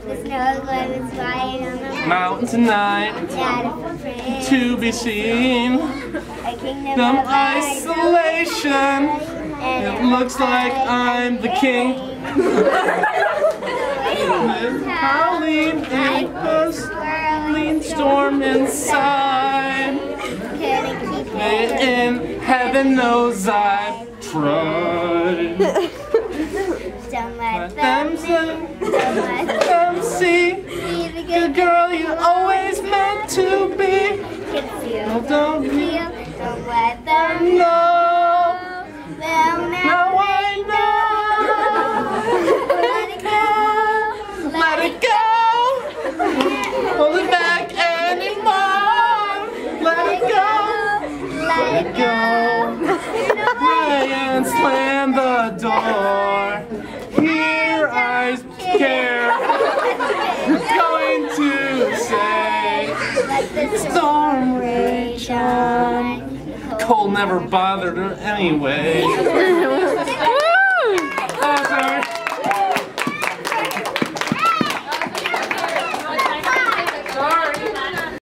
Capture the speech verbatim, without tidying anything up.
The snow glitters white on the mountain tonight, to be seen. A kingdom Some of isolation. It looks like I'm the king. Howling in a swirling storm inside. In heaven knows I've tried. Don't let them see, don't let them see the good girl you always meant to be. Feel, don't feel, don't let them know. They'll never Now I know. let it go. Let it go. Hold it back anymore. Let it go. Let it go. And slam the door. Here I care. Going to say, Let the storm rage on. Cold never bothered her anyway.